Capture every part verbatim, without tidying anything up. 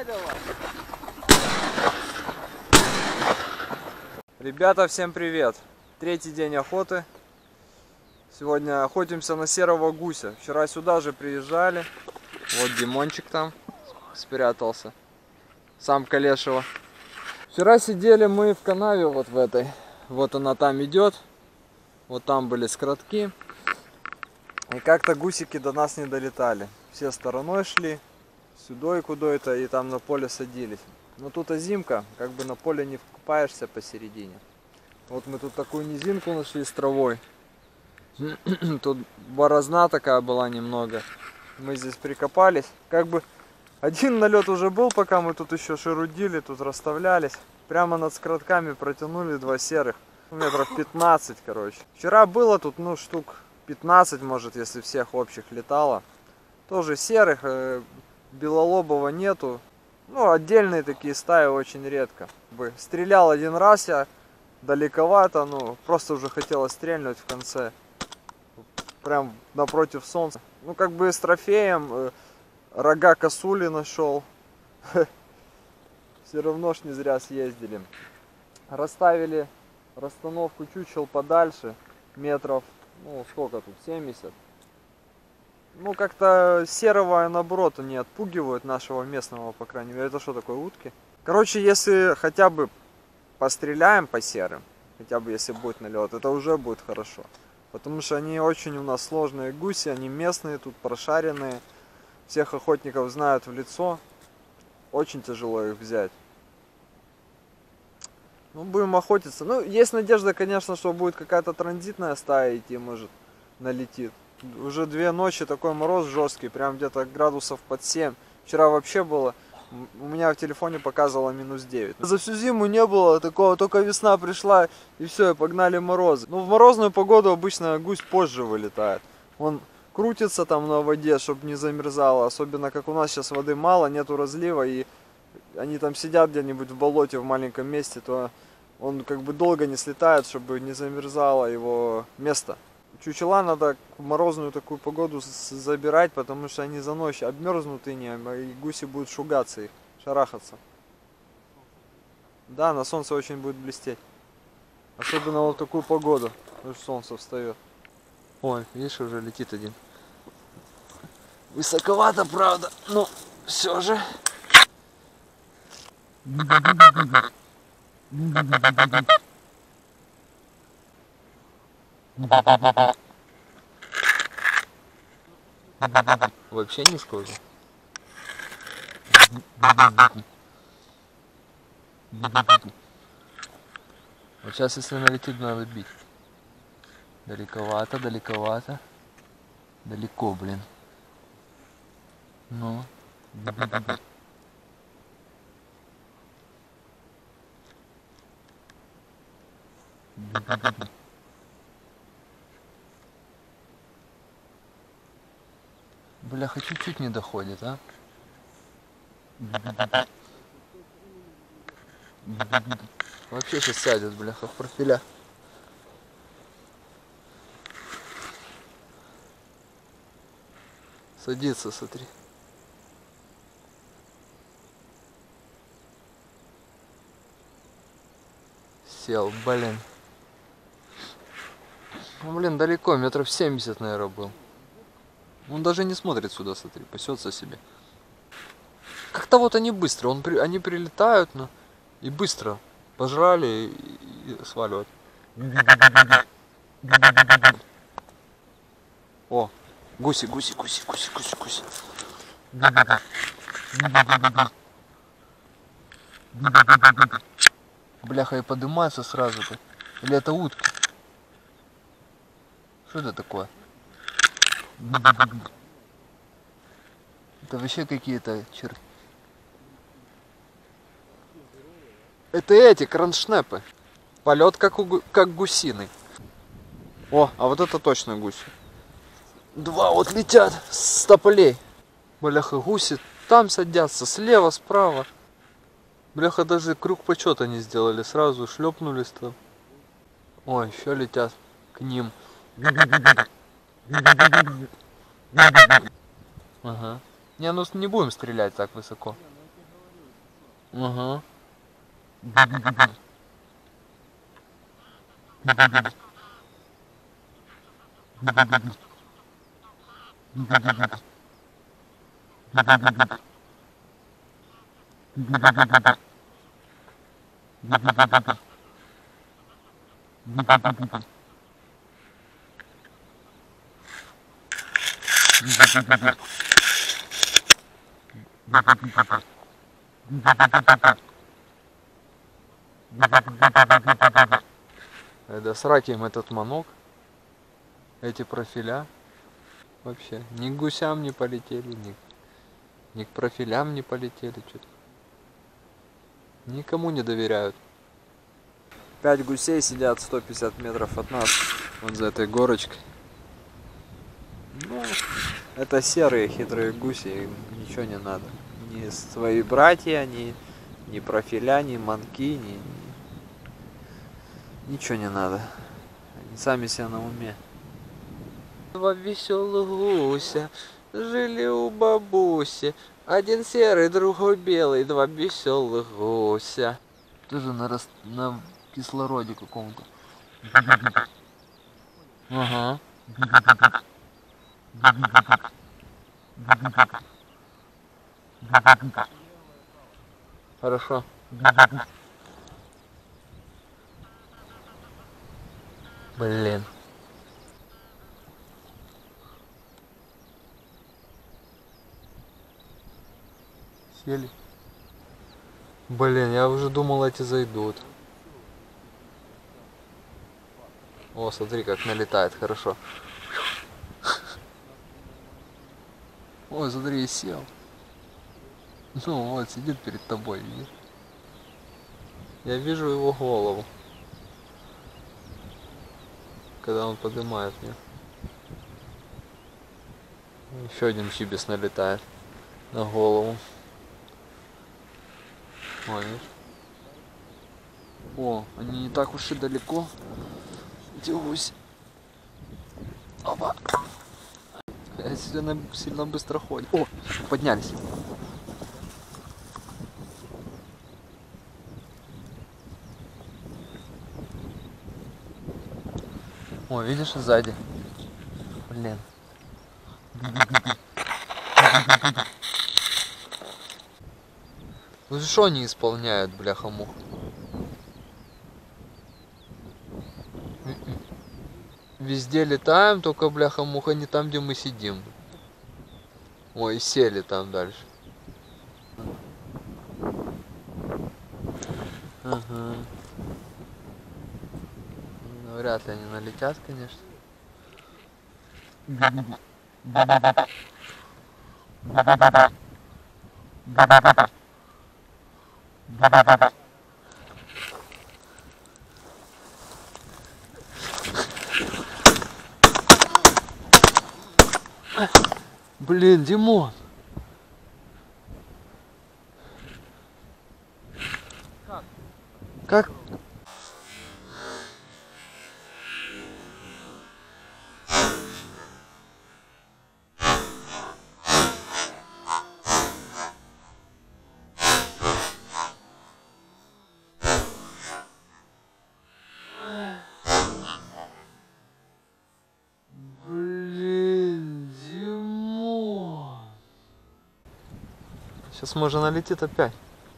Стреляй давай. Ребята, всем привет! Третий день охоты. Сегодня охотимся на серого гуся. Вчера сюда же приезжали. Вот Димончик там спрятался. Самка лешего. Вчера сидели мы в канаве вот в этой. Вот она там идет. Вот там были скоротки. И как-то гусики до нас не долетали. Все стороной шли. Сюда и куда-то. И там на поле садились. Но тут озимка. Как бы на поле не вкупаешься посередине. Вот мы тут такую низинку нашли с травой. Тут борозна такая была немного. Мы здесь прикопались. Как бы один налет уже был, пока мы тут еще шерудили, тут расставлялись. Прямо над скротками протянули два серых. Метров пятнадцать, короче. Вчера было тут, ну, штук пятнадцать, может, если всех общих летало. Тоже серых, э, белолобого нету. Ну, отдельные такие стаи очень редко. Стрелял один раз я. Далековато, ну, просто уже хотелось стрельнуть в конце. Прям напротив солнца. Ну, как бы с трофеем э, рога косули нашел. Все равно ж не зря съездили. Расставили расстановку чучел подальше. Метров, ну, сколько тут, семьдесят. Ну, как-то серого, наоборот, не отпугивают нашего местного, по крайней мере. Это что такое, утки? Короче, если хотя бы постреляем по серым, хотя бы если будет налет, это уже будет хорошо. Потому что они очень у нас сложные гуси, они местные, тут прошаренные. Всех охотников знают в лицо. Очень тяжело их взять. Ну, будем охотиться. Ну, есть надежда, конечно, что будет какая-то транзитная стая идти, может, налетит. Уже две ночи такой мороз жесткий, прям где-то градусов под семь. Вчера вообще было... У меня в телефоне показывало минус девять. За всю зиму не было такого, только весна пришла и все, и погнали морозы. Ну, в морозную погоду обычно гусь позже вылетает. Он крутится там на воде, чтобы не замерзало. Особенно как у нас сейчас воды мало, нету разлива, и они там сидят где-нибудь в болоте в маленьком месте, то он как бы долго не слетает, чтобы не замерзало его место. Чучела надо в морозную такую погоду забирать, потому что они за ночь обмерзнут и, не, и гуси будут шугаться их, шарахаться. Да, на солнце очень будет блестеть. Особенно вот в такую погоду, потому что солнце встает. Ой, видишь, уже летит один. Высоковато, правда, но все же. Вообще не схоже. Вот сейчас, если налетит, надо бить. Далековато, далековато. Далеко, блин. Ну. Бляха, чуть-чуть не доходит, а? Вообще сейчас сядет, бляха, в профиля. Садится, смотри. Сел, блин. Ну, блин, далеко, метров семьдесят, наверное, был. Он даже не смотрит сюда, смотри, пасется себе. Как-то вот они быстро, он, они прилетают, ну, и быстро пожрали и, и сваливают. О, гуси, гуси, гуси, гуси, гуси, гуси. Бляха, и поднимаются сразу-то. Или это утки? Что это такое? Это вообще какие-то черт. Это эти кроншнепы. Полет как, у, как гусиный. О, а вот это точно гуси. Два вот летят с тополей. Бляха, гуси там садятся, слева, справа. Бляха, даже круг почета не сделали, сразу шлепнулись там. Ой, еще летят к ним. Ага. Не, ну не будем стрелять так высоко. Ага. Да сраки им этот манок, эти профиля. Вообще, ни к гусям не полетели, ни, ни к профилям не полетели. Что-то. Никому не доверяют. Пять гусей сидят сто пятьдесят метров от нас, вот за этой горочкой. Ну, это серые хитрые гуси, им ничего не надо. Ни свои братья, ни, ни профиля, ни манки, ни, ни... ничего не надо. Они сами себе на уме. Два веселых гуся жили у бабуси. Один серый, другой белый, два веселых гуся. Тоже на, рас... на кислороде каком-то. Ага. Хорошо. Блин. Сели. Блин, я уже думал, эти зайдут. О, смотри, как налетает, хорошо. Ой, смотри, и сел. Ну вот, сидит перед тобой, видишь? Я вижу его голову, когда он поднимает меня. Еще один чибис налетает на голову. Ой, видишь? О, они не так уж и далеко. Эти гуси. Опа. Сильно, сильно быстро ходит. О, поднялись. О, видишь, сзади. Блин. Ну что они исполняют, бляха-муха? Везде летаем, только бляха-муха не там, где мы сидим. Ой, сели там дальше. Ага. Ну, вряд ли они налетят, конечно. Блин, Димон. Как? Как? Сейчас можно налетит опять.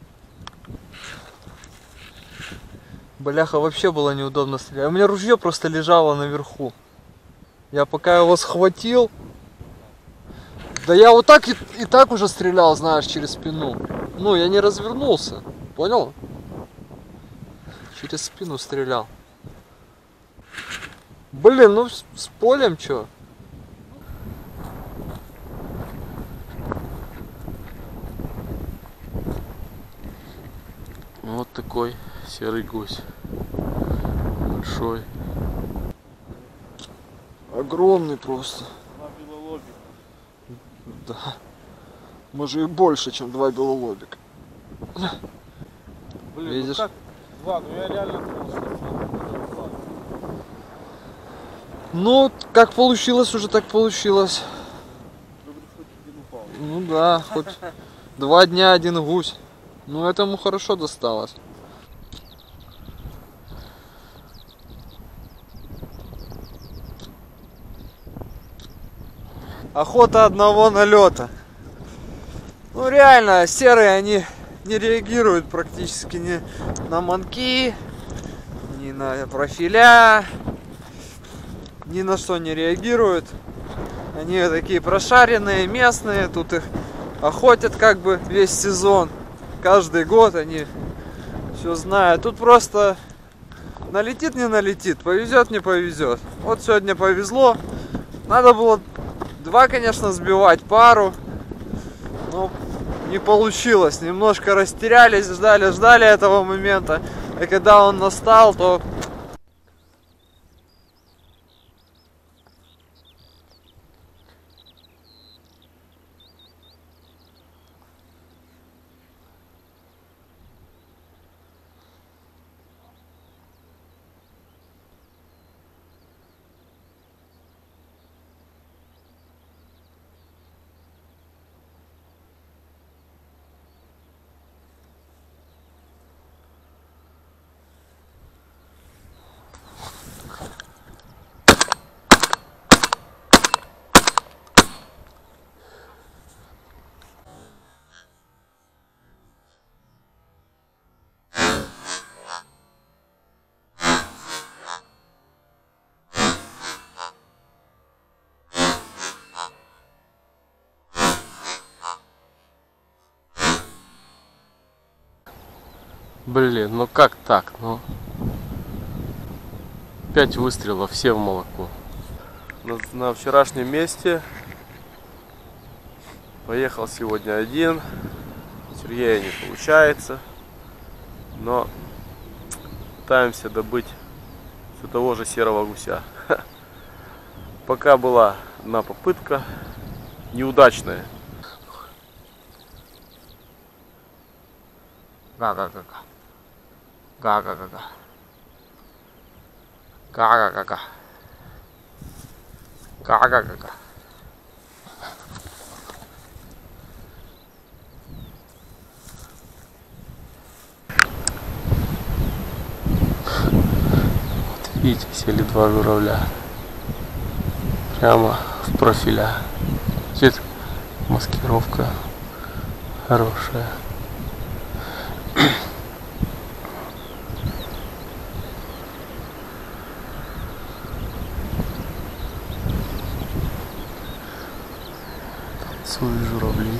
Бляха, вообще было неудобно стрелять. У меня ружье просто лежало наверху. Я пока его схватил. Да я вот так и, и так уже стрелял, знаешь, через спину. Ну, я не развернулся. Понял? Через спину стрелял. Блин, ну с, с полем чё? Вот такой серый гусь. Большой. Огромный просто. Два белолобика. Да. Может и больше, чем два белолобика. Блин, видишь? Ну как два? Ну я реально думал, что два. Ну, как получилось, уже так получилось. Хоть один упал. Ну да, хоть два дня один гусь. Ну, этому хорошо досталось. Охота одного налета. Ну реально, серые они не реагируют практически ни на манки, ни на профиля, ни на что не реагируют. Они такие прошаренные, местные, тут их охотят как бы весь сезон. Каждый год они все знают. Тут просто налетит, не налетит, повезет, не повезет. Вот сегодня повезло. Надо было два, конечно, сбивать, пару. Но не получилось. Немножко растерялись, ждали, ждали этого момента. И когда он настал, то... Блин, ну как так? Ну, пять выстрелов, все в молоко. На, на вчерашнем месте поехал сегодня один. Сергея не получается, но пытаемся добыть все того же серого гуся. Пока была одна попытка, неудачная. Га-га-га-га. Га-га-га-га. Га-га-га-га. Га-га-га-га. Вот видите, сели два журавля прямо в профиля. Здесь маскировка хорошая. Танцуют журавли.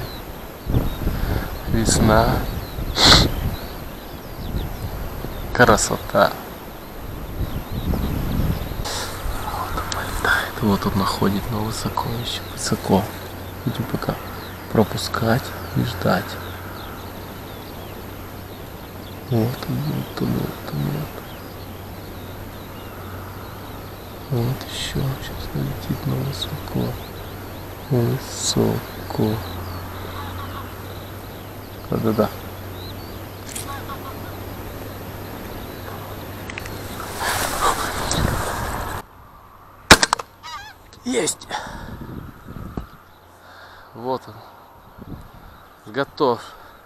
Весна. Красота. Вот он полетает. Вот он находит, но высоко еще. Высоко. Будем пока пропускать и ждать. Вот он, вот он, вот он, вот. Вот еще. Сейчас налетит, но высоко. Высоко. Да-да-да. Есть. Вот он. Готов.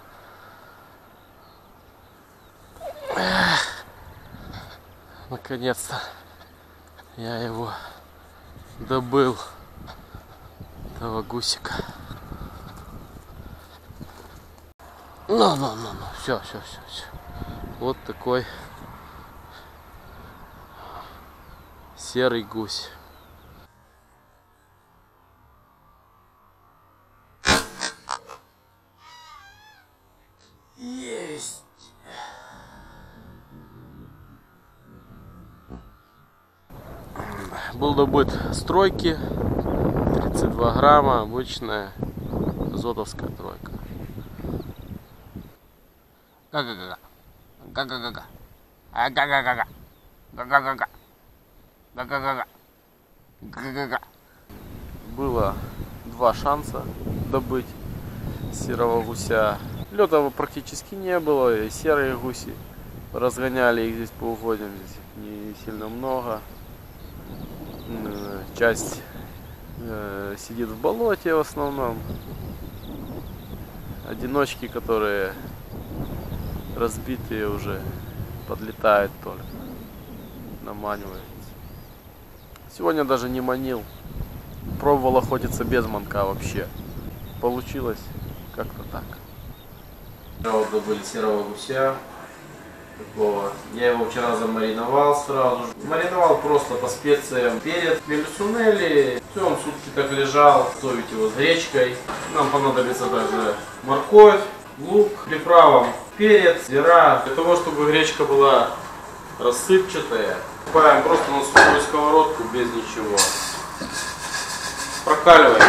Наконец-то я его добыл, этого гусика. Ну, ну, ну, ну, все, все, все, все. Вот такой серый гусь. Есть. Был добыт с тройки, тридцать два грамма, обычная зотовская тройка. Га-га-га-га. Га-га-га-га. Га-га-га-га. Га-га-га-га. Га-га-га-га. Га-га-га. Было два шанса добыть серого гуся. Лёта практически не было, и серые гуси разгоняли их здесь по угодьям, здесь их не сильно много. Часть э, сидит в болоте в основном. Одиночки, которые разбитые уже подлетают только, наманиваются. Сегодня даже не манил, пробовал охотиться без манка вообще. Получилось как-то так. Вот добыли серого гуся. Такого. Я его вчера замариновал сразу же. Мариновал просто по специям. Перец, мелюсунели. Все, он сутки так лежал. Готовить его с гречкой. Нам понадобится также морковь, лук, приправам перец, зира. Для того, чтобы гречка была рассыпчатая, покупаем просто на сухую сковородку без ничего. Прокаливаем.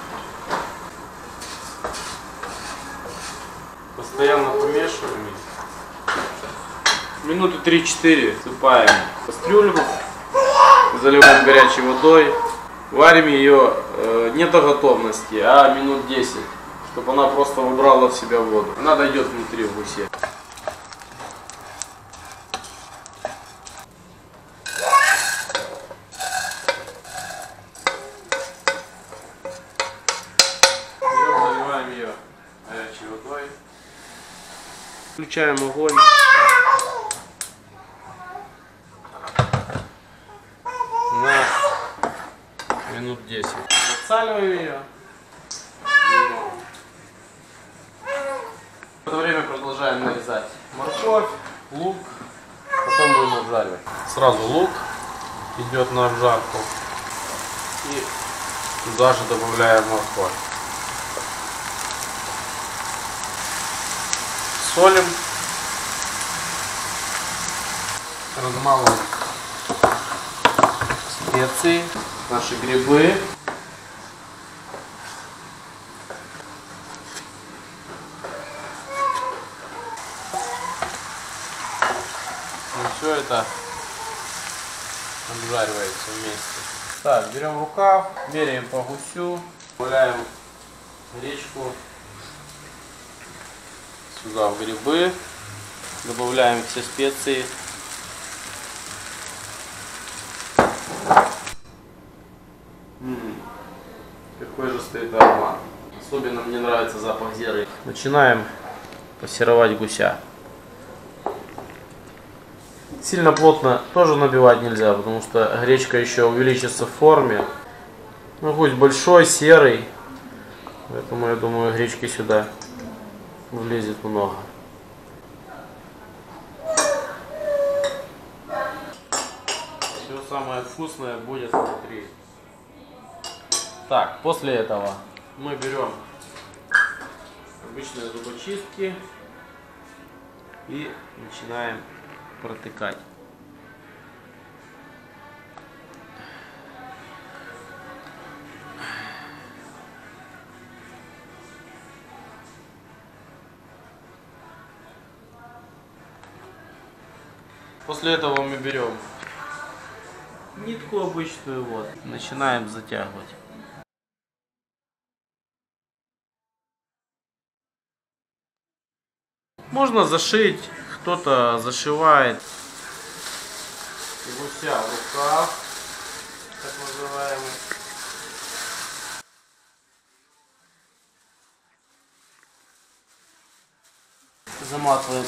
Постоянно помешиваем. Минуты три-четыре всыпаем в кастрюлю, заливаем горячей водой, варим ее э, не до готовности, а минут десять, чтобы она просто выбрала в себя воду. Она дойдет внутри в гусе. Заливаем ее горячей водой, включаем огонь. На минут десять. Подсаливаем ее. В это время продолжаем нарезать морковь, лук, потом будем обжаривать. Сразу лук идет на обжарку и туда же добавляем морковь. Солим, размалываем специи, наши грибы. И все это обжаривается вместе. Так, берем рукав, меряем по гусю, добавляем гречку сюда в грибы, добавляем все специи. М-м, какой же стоит аромат. Особенно мне нравится запах зеры. Начинаем пассеровать гуся. Сильно плотно тоже набивать нельзя, потому что гречка еще увеличится в форме. Ну, гусь большой, серый, поэтому я думаю, гречки сюда влезет много. Все самое вкусное будет внутри. Так, после этого мы берем обычные зубочистки и начинаем протыкать. После этого мы берем нитку обычную, вот, начинаем затягивать. Можно зашить, кто-то зашивает гуся в рукав, так называемый. Заматываем,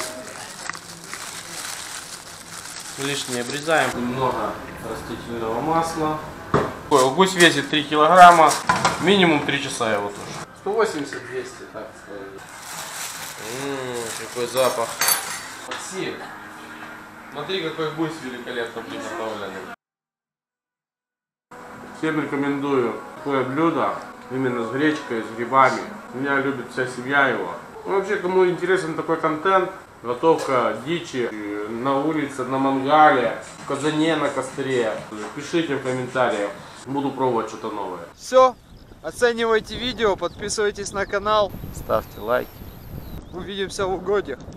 лишнее обрезаем, немного растительного масла. Гусь весит три килограмма, минимум три часа его тоже. сто восемьдесят — двести, так сказать. Ммм, какой запах. Максим, смотри, какой гусь великолепно приготовленный. Всем рекомендую такое блюдо, именно с гречкой, с грибами. Меня любит вся семья его. Ну, вообще, кому интересен такой контент, готовка дичи на улице, на мангале, в казане, на костре, пишите в комментариях, буду пробовать что-то новое. Все, оценивайте видео, подписывайтесь на канал. Ставьте лайки. Увидимся в угодьях.